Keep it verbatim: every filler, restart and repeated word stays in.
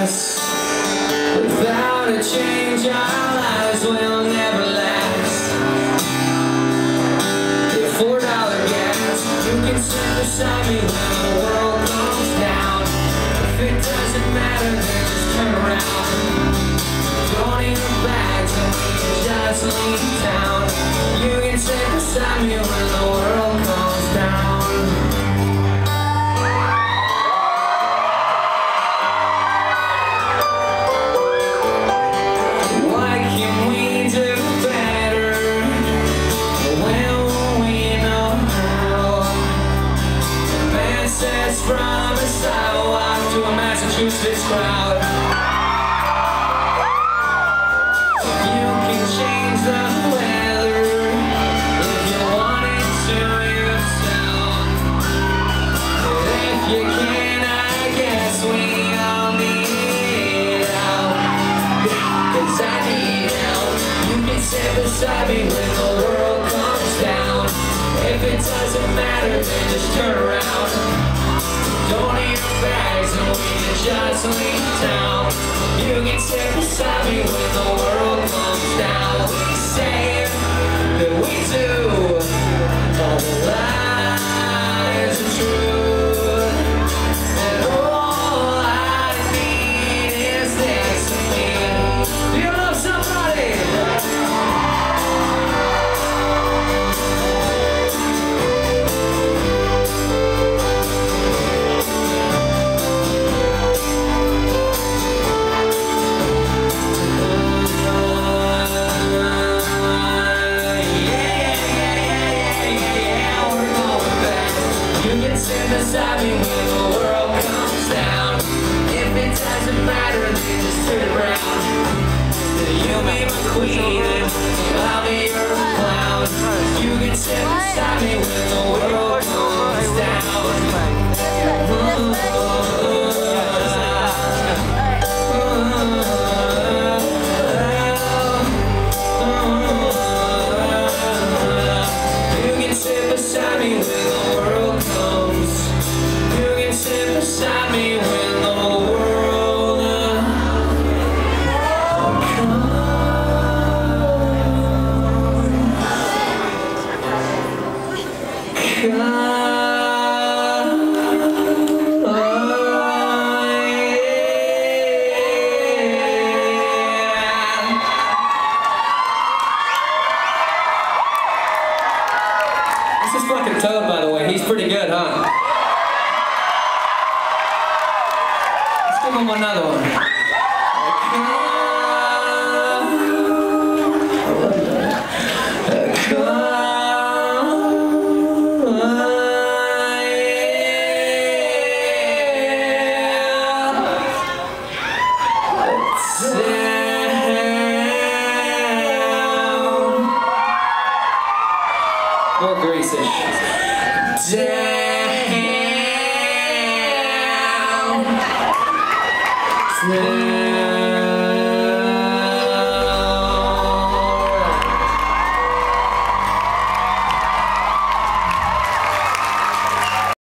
us. Without a change, our lives will never last. Yeah, four dollar gas, you can sit beside me when the world comes down. If it doesn't matter, then just turn around. Don't need a bag, so we can just leave town. You can sit beside me when the world comes down. From a sidewalk to a Massachusetts crowd, you can change the weather if you wanted to yourself. But if you can, I guess we all need help. Cause I need help. You can sit beside me when the world comes down. If it doesn't matter, then just turn around. Don't need a bag, so we can just leave town. You can sit beside me when the world comes down. We say that we do all the lies are true, and all I need is next to me. Do you love somebody? Sit beside me when the world comes down. If it doesn't matter, then just turn around. You be my queen and I'll be your clown. You can sit beside me when the world comes down. You can sit beside me when the world comes. You can sit beside me when the world comes. This is fucking Toad, by the way. He's pretty good, huh? Let's give him another one. More Grease-ish. Down.